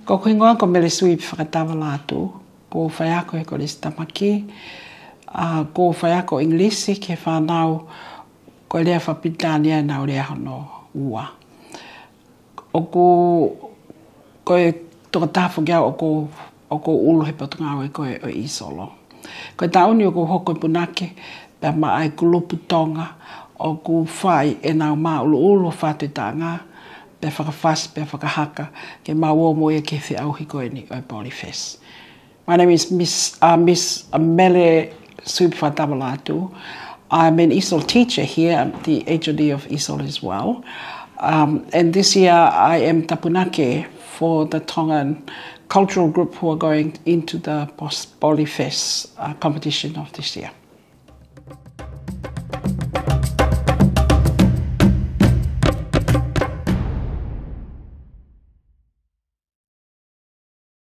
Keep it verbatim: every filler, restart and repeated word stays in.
Ko kuingoa ko Mele Suipi Fakatava Lātū, ko whai ako he ko res Tāmaki, uh, ko whai ako Inglisi ke whanau ko lea whapitania nau rea hono ua. O ko koe toka tāwhu kia o ko, o ko ulu he patunga e koe o Isolo. Koe tauni o ko hoko i Punake, pia mai ku lupu Tonga, o ku whai e nau maa ulu ulu whātui tā ngā, pia whakawhasi, pia whakahaka, ke maua moe ke whi auhi koe ni o Polyfest. My name is Miss, uh, Miss Mele Suipi Fakatava Lātū. I'm an E S O L teacher here. I'm the H O D of E S O L as well. Um, and this year I am the Punake for the Tongan cultural group who are going into the Polyfest uh, competition of this year.